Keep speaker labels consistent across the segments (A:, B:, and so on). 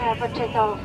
A: Patrzeć auf.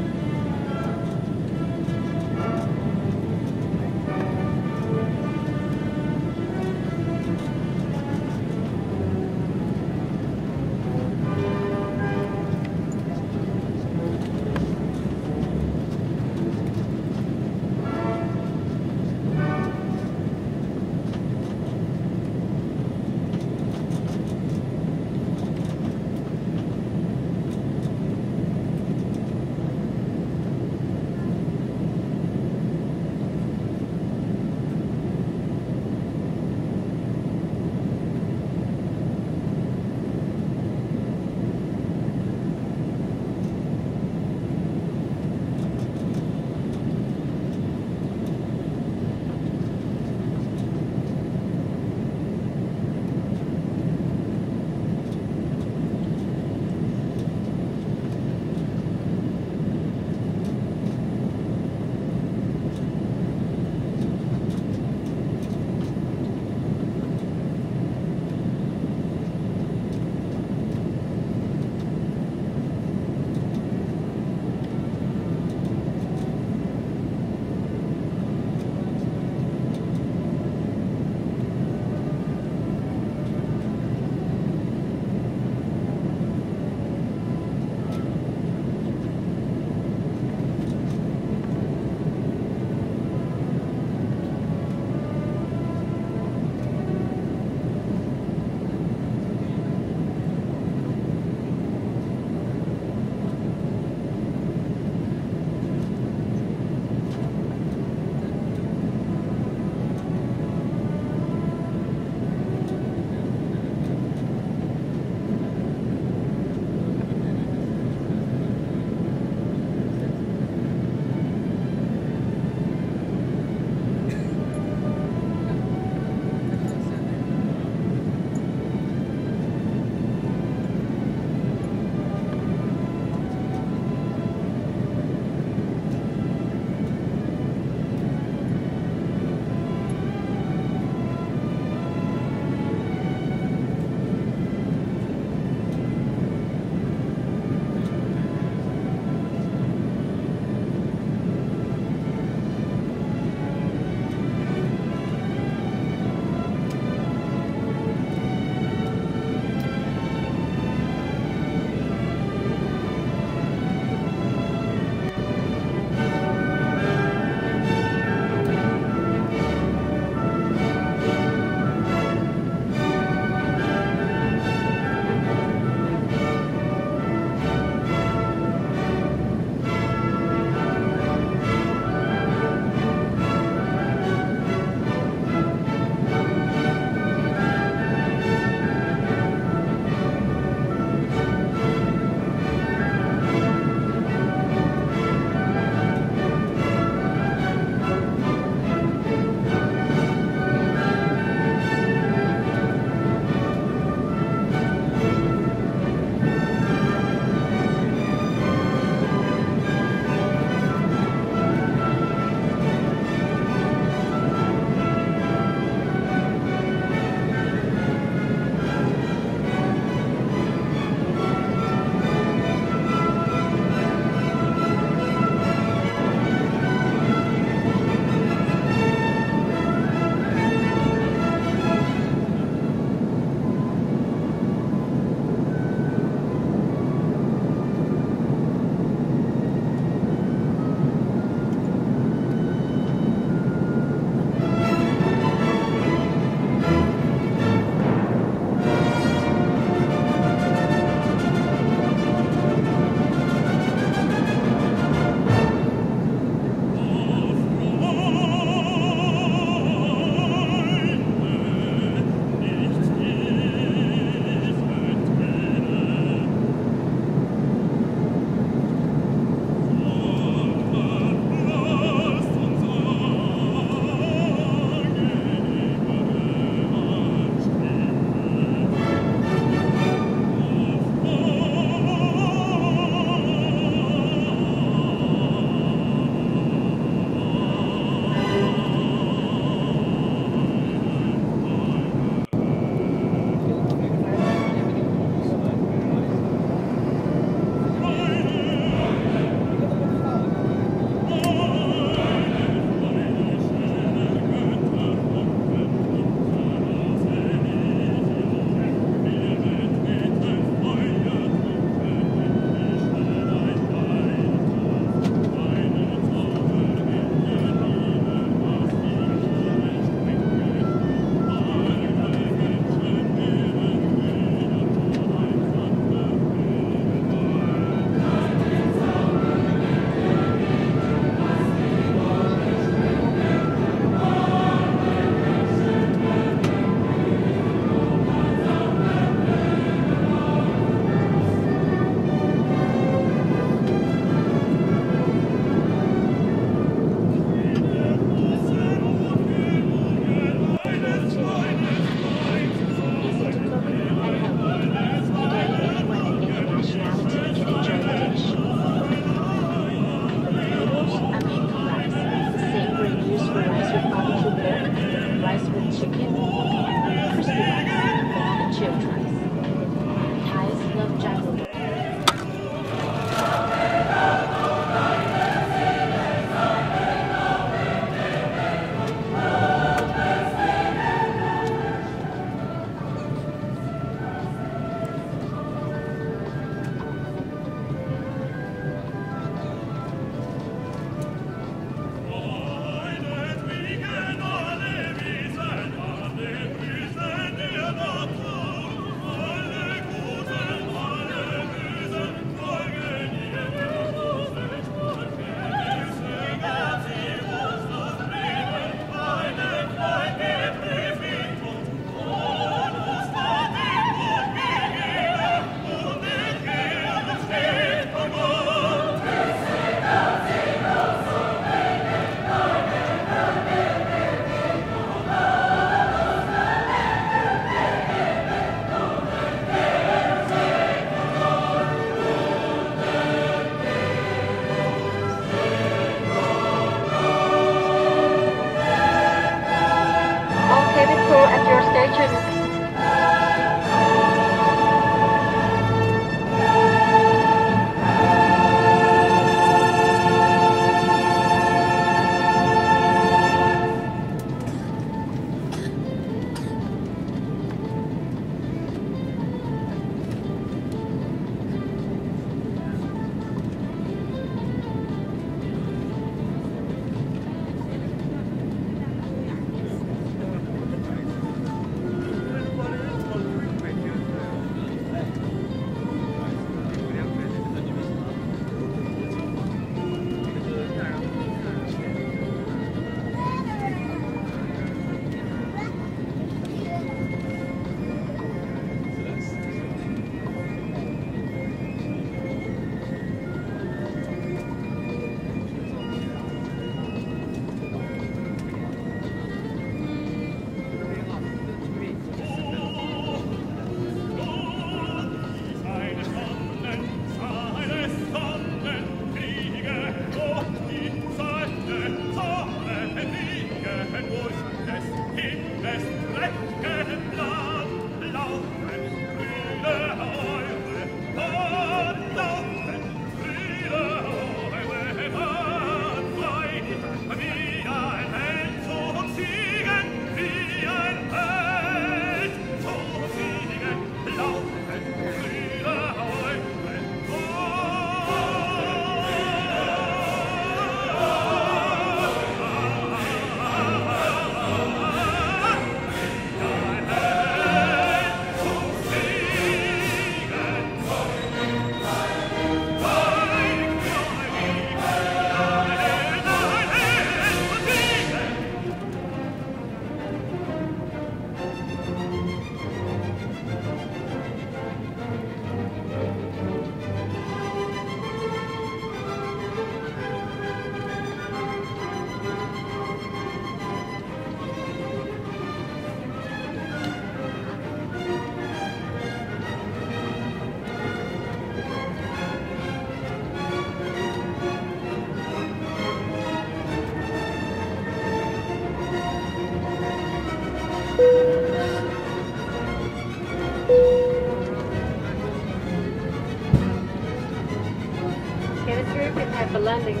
A: very prepared for landing.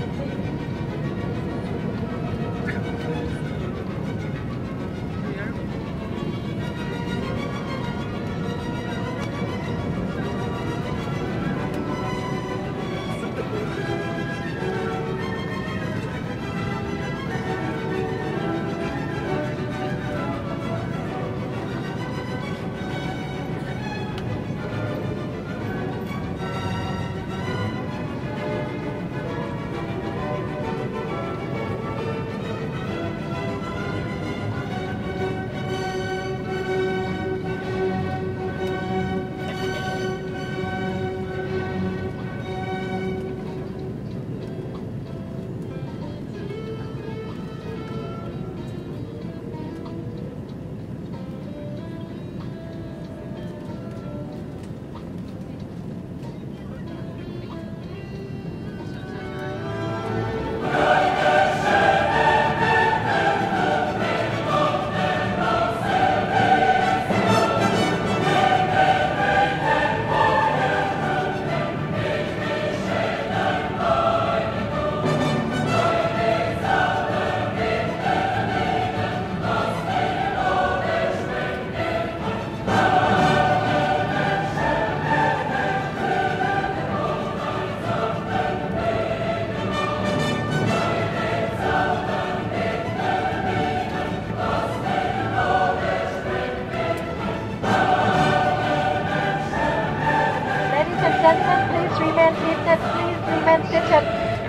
A: Please remain seated. Please remain seated.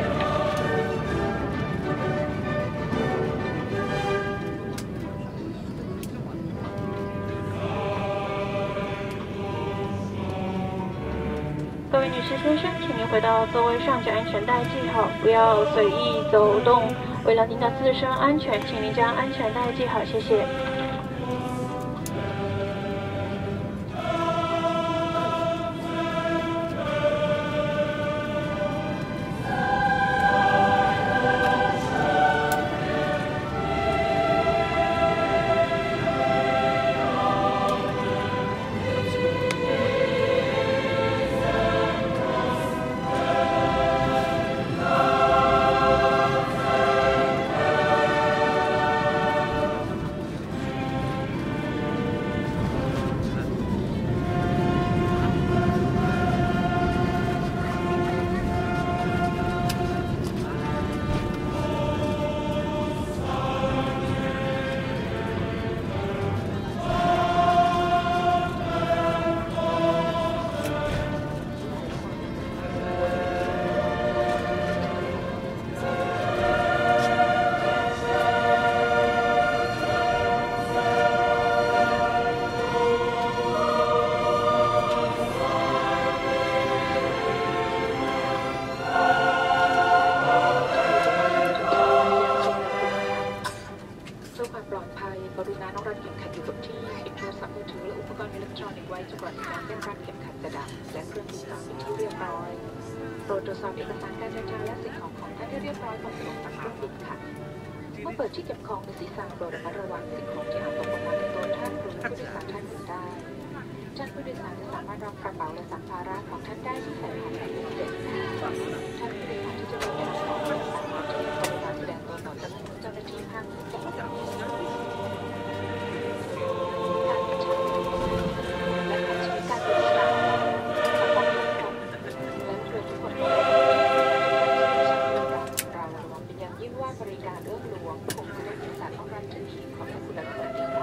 A: 各位女士先生，请您回到座位上，将安全带系好，不要随意走动。为了您的自身安全，请您将安全带系好，谢谢。โปรดตรวจสอบเอกสารการเดินทางและสิ่งของของท่านให้เรียบร้อยก่อนลงจากเครื่องบินค่ะเมื่อเปิดที่เก็บของในศีรษะโปรดระมัดระวังสิ่งของที่อาจตกลงมาในตัวท่านหรือผู้โดยสารท่านอื่นได้ท่านผู้โดยสารจะสามารถรับกระเป๋าและสัมภาระของท่านได้ที่ใส่ของในตู้เย็นท่านผู้โดยสารที่จะเดินทางของท่านสามารถที่จะบริการแสดงตัวต่อเจ้าหน้าที่ห้างและการใช้การบริการเอื้อหลวงคงจะได้มีการต้อนรับทันทีขอบคุณและสวัสดีค่ะ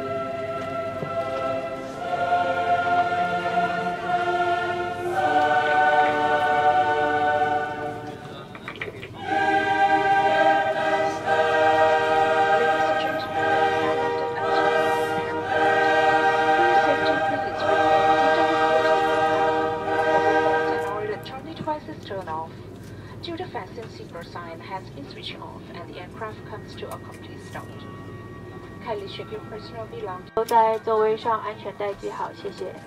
A: Till the fasten seatbelt sign has been switched off and the aircraft comes to a complete stop. Kindly check your personal belongings. 都在座位上安全带系好，谢谢。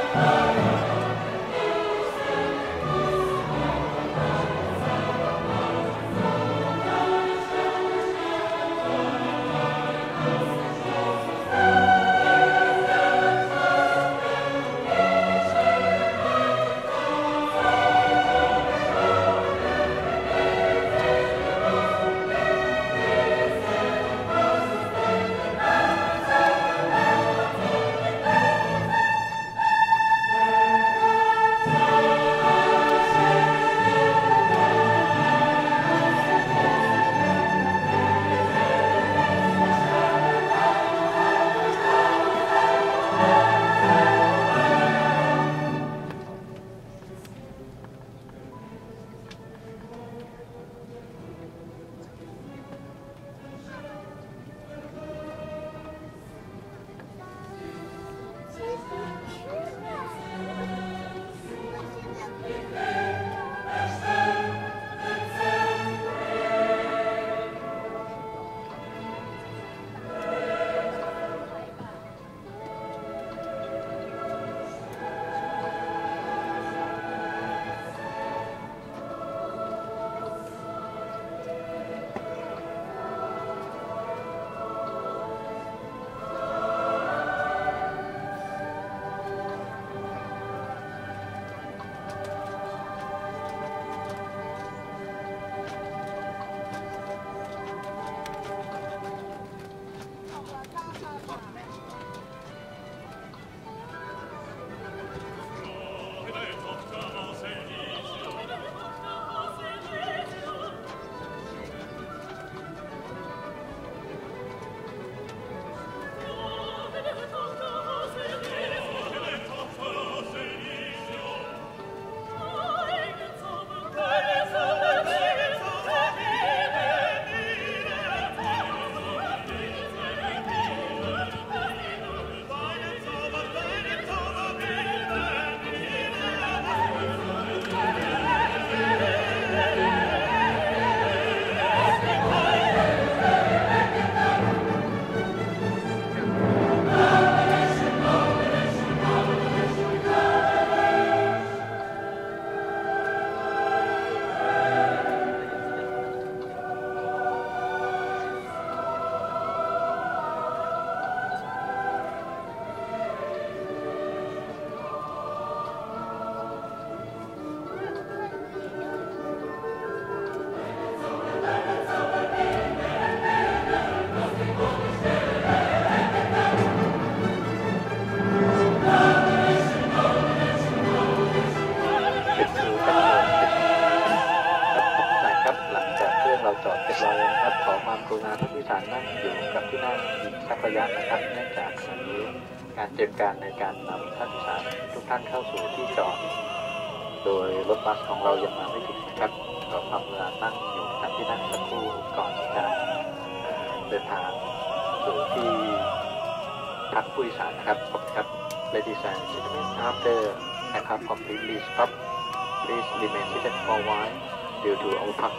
B: การเตรียมการในการนำท่านผู้โดยสารทุกท่านเข้าสู่ที่จอดโดยรถบัสของเรายังมาไม่ถึงนะครับก็ทำเวลานั่งอยู่ทางที่นั่งสักครู่ก่อนจะเดินทางสู่ที่พักผู้โดยสารนะครับขอบคุณครับ Ladies and gentlemen, after aircraft completely stopped, please remain seated for a while due to our bus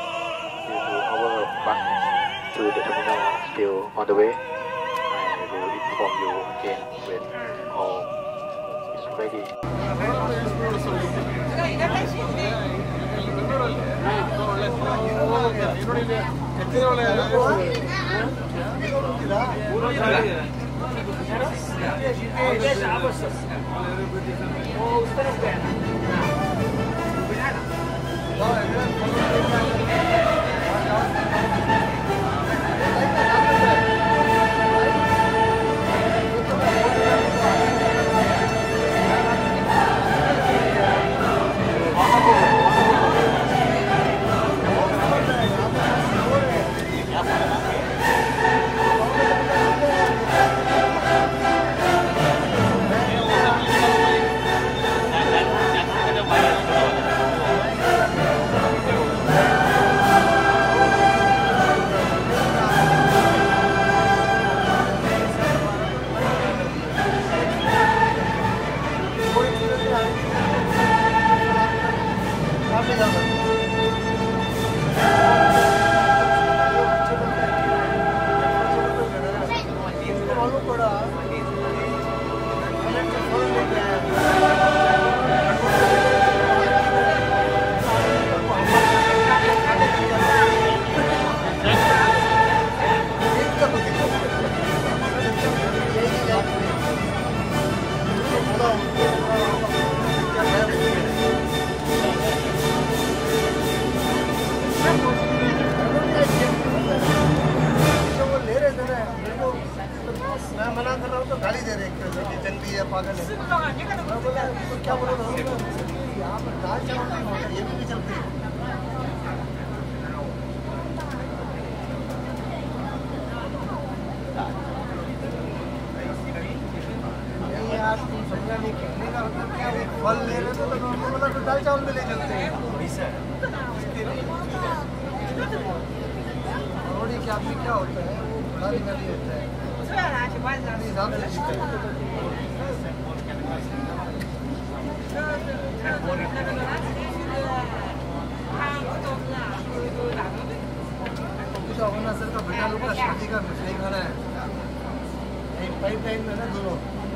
B: to the terminal still on the way. I will inform you again when all is ready.
C: मैं मना कर रहा हूँ तो गाली दे रहे हैं जंगली है पागल है। मैं बोला तो क्या बोल रहा हूँ यहाँ पर दाल चावल नहीं होता ये भी चलती है। नहीं यार तुम समझा नहीं कहने का मतलब क्या है फल ले रहे थे तो बोला तो दाल चावल में ले चलते हैं। रोटी क्या भी क्या होता है वो बड़ा निकाली होता है हिसाब से सर का बेटा लोग का शादी का मिठाई खाना है एक पाइप लाइन में ना दोनों